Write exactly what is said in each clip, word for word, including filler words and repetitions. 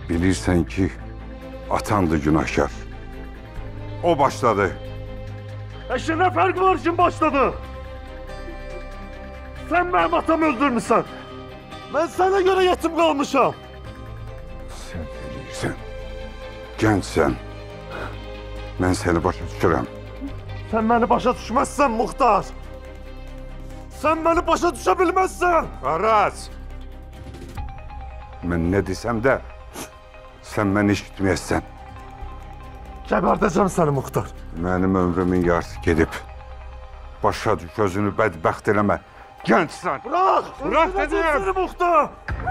Bilirsən ki, atandı günahkar. O başladı. Eşe ne farkı var kim başladı? Sen benim atamı öldürmüşsün. Ben sana göre yetim kalmışım. Sen bilirsən, gençsən. Mən seni başa düşürəm. Sen beni başa düşmezsen muhtar. Sen beni başa düşebilmezsen. Aras! Mən nə desəm də, sən məni eşitməyəsən. Geberdeceğim seni muhtar. Mənim ömrümün yarısı gedib. Başa düş, özünü bədbəxt eləmə. Gençsən. Bırak! Bırak Öldüreceğim dedim. seni muhtar!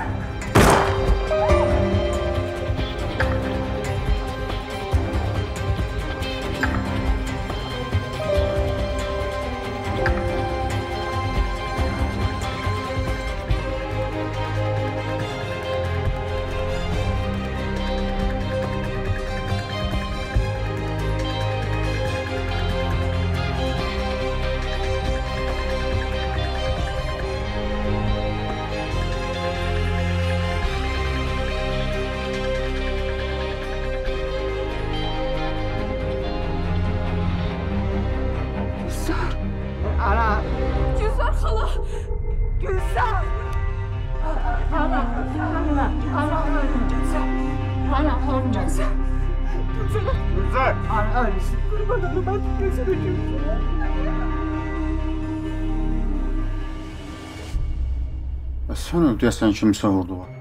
Ana! Gülzar hala! Gülzar! Ana! Ana! Ana! Gülzar! Ana! Gülzar! Güzel. Ana ölmüşsün. Kurban olayım ben gözünü Gülzar. Sən öldürəsən kimsə vurdu var.